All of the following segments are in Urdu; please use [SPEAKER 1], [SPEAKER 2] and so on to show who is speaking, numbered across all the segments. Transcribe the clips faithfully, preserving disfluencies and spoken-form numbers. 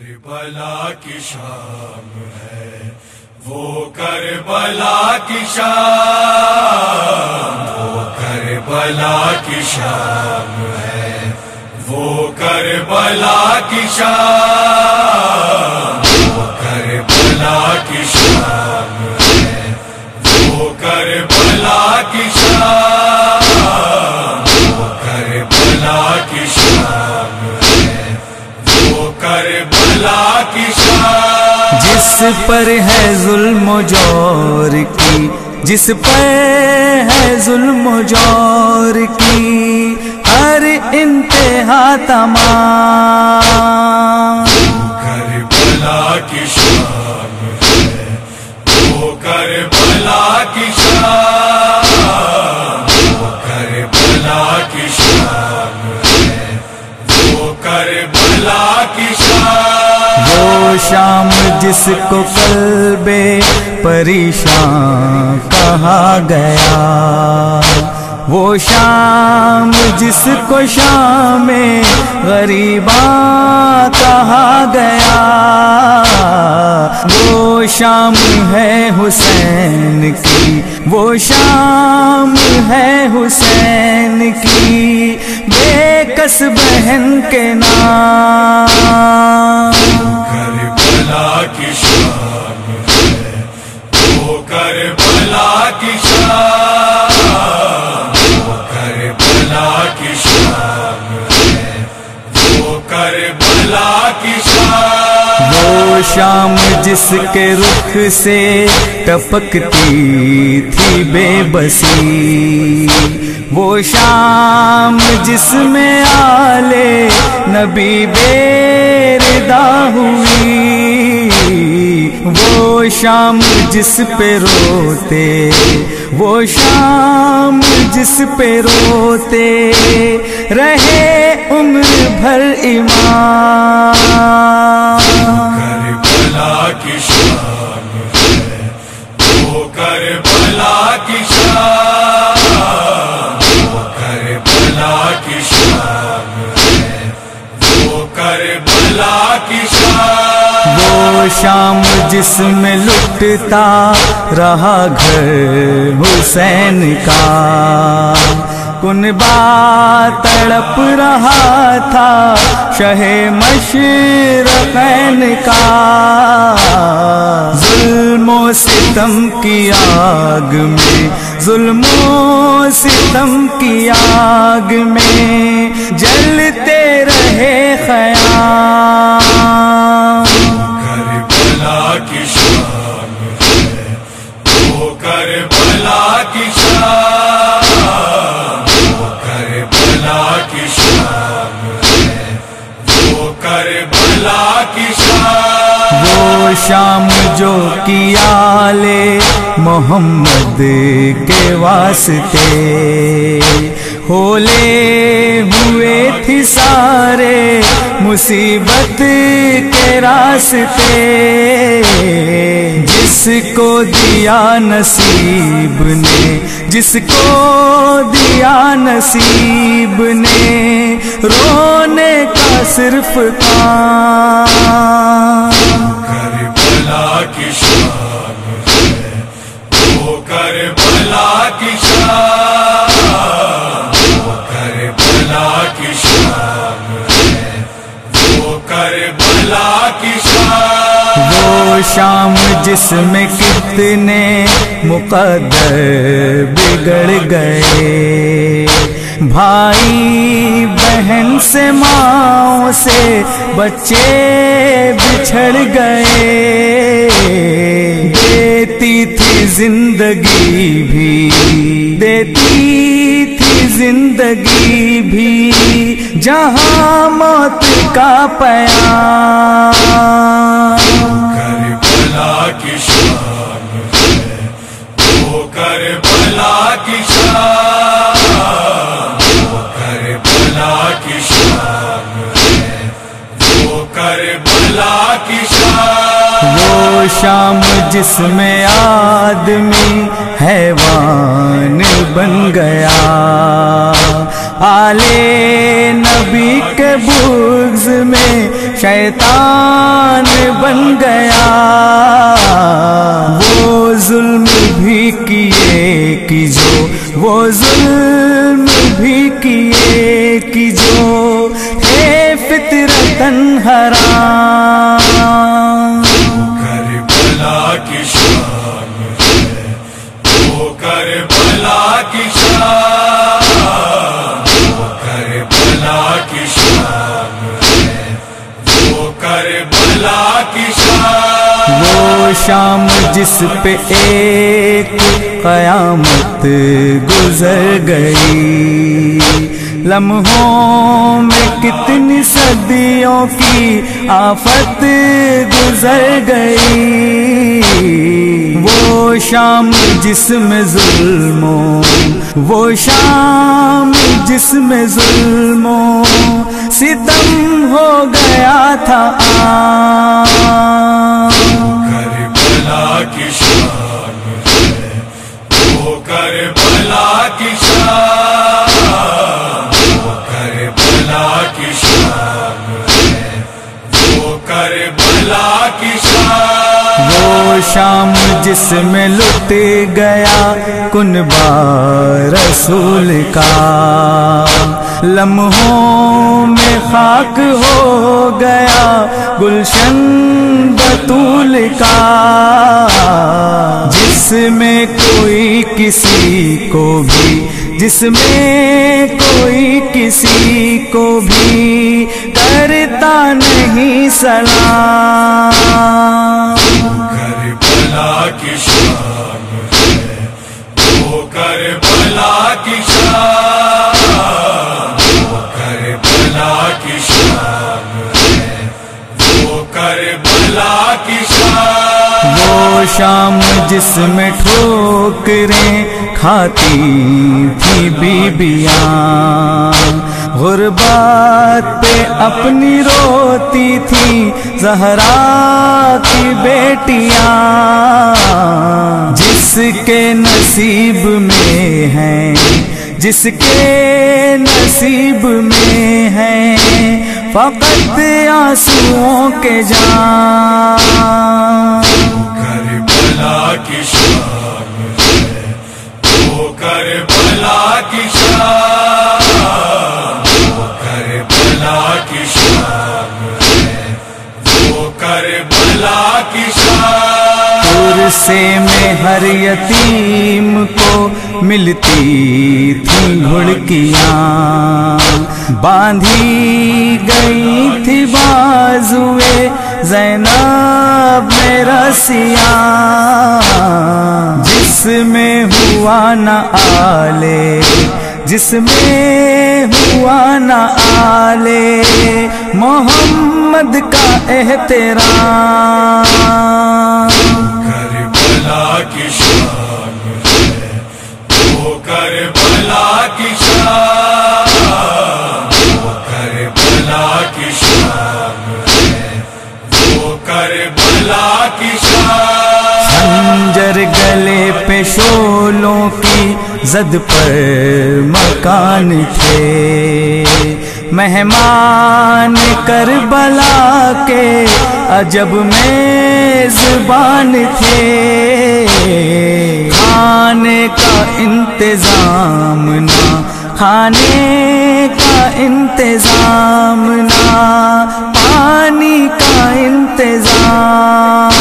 [SPEAKER 1] کربلا کی شام ہے وہ کربلا کی شام، وہ کربلا کی شام ہے وہ کربلا کی شام، وہ کربلا کی شام ہے وہ کربلا کی شام، وہ کربلا کی شام ہے وہ کربلا کی شام،
[SPEAKER 2] جس پر ہے ظلم و جور کی، جس پر ہے ظلم و جور کی ہر انتہا تمام،
[SPEAKER 1] کربلا کی شام ہے وہ کربلا کی شام، وہ کربلا کی شام ہے وہ کربلا کی شام،
[SPEAKER 2] وہ شام جس کو قلب پریشان کہا گیا، وہ شام جس کو شام غریباں کہا گیا، وہ شام ہے حسین کی، وہ شام ہے حسین کی بے کس بہن کے نام،
[SPEAKER 1] کربلا کی شام ہے وہ کربلا کی شام، وہ کربلا کی شام ہے وہ کربلا کی شام،
[SPEAKER 2] وہ شام جس کے رخ سے ٹپکتی تھی بے بسی، وہ شام جس میں آلے نبی بے ردا ہوئی، وہ شام جس پہ روتے، وہ شام جس پہ روتے رہے عمر بھر امام،
[SPEAKER 1] کربلا کی شام ہے وہ کربلا کی شام، وہ کربلا کی شام ہے وہ کربلا کی شام،
[SPEAKER 2] وہ شام جس میں لٹتا رہا گھر حسین کا، کنبا تڑپ رہا تھا شہ مشرقین کا، ظلم و ستم کی آگ میں، ظلم و ستم کی آگ میں جلتے رہے خیام،
[SPEAKER 1] کربلا کی شام ہے وہ کربلا کی شام، وہ کربلا کی شام ہے وہ کربلا کی شام،
[SPEAKER 2] وہ شام جو کیا لے محمد کے واسطے ہولے ہوئے تھی سارے مصیبت کے راستے، جس کو دیا نصیب نے، جس کو دیا نصیب نے رونے کا صرف کام،
[SPEAKER 1] کربلا کی شام ہے وہ کربلا کی شام، وہ کربلا کی شام ہے وہ کربلا کی شام،
[SPEAKER 2] وہ شام جس میں کتنے مقدر بگڑ گئے، بھائی بہن سے ماں سے بچے بچھڑ گئے، دیتی تھی زندگی بھی، دیتی تھی زندگی بھی جہاں موت کا پیام،
[SPEAKER 1] کربلا کی شام ہے وہ کربلا کی شام، وہ کربلا کی شام ہے وہ کربلا کی شام،
[SPEAKER 2] وہ شام جس میں آدمی حیوان بن گیا، آلے نبی کے بغض میں شیطان بن گیا، وہ ظلم بھی کیے کہ جو وہ ظلم بھی کیے کہ جو ہے فطرتاً حرام۔
[SPEAKER 1] کربلا کی شان ہے وہ، کربلا کی شان، وہ کربلا کی شان ہے وہ، کربلا کی شان۔
[SPEAKER 2] وہ شام جس پہ ایک قیامت گزر گئی، لمحوں میں کتنی صدیوں کی آفت گزر گئی۔ وہ شام جس میں ظلموں، وہ شام جس میں ظلموں ستم ہو گیا تھا عام۔
[SPEAKER 1] کربلا کی شان ہے وہ، کربلا کی شان، وہ کربلا کی شان ہے وہ، کربلا کی شان۔
[SPEAKER 2] وہ شام جس میں لٹ گیا کنبہ رسول کا، لمحوں میں خاک ہو گیا گلشن بطول کا، جس میں کوئی کسی کو بھی، جس میں کوئی کسی کو بھی کرتا نہیں سلام۔
[SPEAKER 1] کربلا کی شان ہے وہ، کربلا کی شان، وہ کربلا کی شان ہے وہ، کربلا کی شان۔
[SPEAKER 2] وہ شام جس میں ٹھوکریں کھاتی تھی بیبیاں، غربت پہ اپنی روتی تھی زہرا کی بیٹیاں، جس کے نصیب میں ہیں، جس کے نصیب میں ہیں فقط آنسوؤں کے جام۔
[SPEAKER 1] کربلا کی شان ہے وہ، کربلا کی شان، وہ کربلا کی شان ہے وہ، کربلا کی شان۔
[SPEAKER 2] عرصے میں ہر یتیم کو ملتی تھی گھڑکیاں، باندھی گئی تھی بازوئے زینب میں رسیاں، جس میں ہوا نہ آلے، جس میں ہوا نہ آلے محمد کا احترام۔
[SPEAKER 1] کربلا کی شان ہے وہ، کربلا کی شان، وہ کربلا کی شان ہے وہ، کربلا کی شان۔
[SPEAKER 2] خنجر گلے پہ شولوں کی زد پر مکان تھے، مہمان کربلا کے عجب میزبان تھے، کھانے کا انتظام نہ، کھانے کا انتظام نہ، پانی کا انتظام۔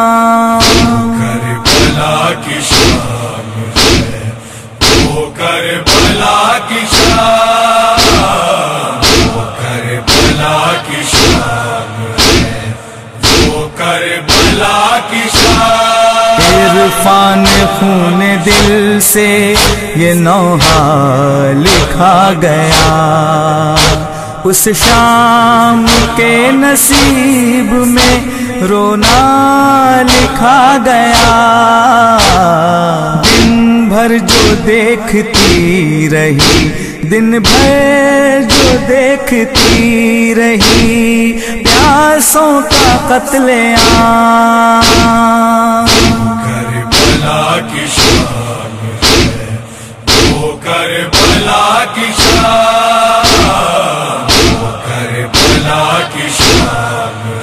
[SPEAKER 1] کربلا کی شان ہے وہ، کربلا کی شان، وہ کربلا کی شان ہے وہ، کربلا کی شان۔
[SPEAKER 2] عرفان خون دل سے یہ نوحہ لکھا گیا، اس شام کے نصیب میں رونا لکھا گیا، دن بھر جو دیکھتی رہی، دن بھر جو دیکھتی رہی پیاسوں کا قتل عام۔
[SPEAKER 1] کربلا کی شان ہے وہ، کربلا کربلا کی شان، وہ کربلا کی شان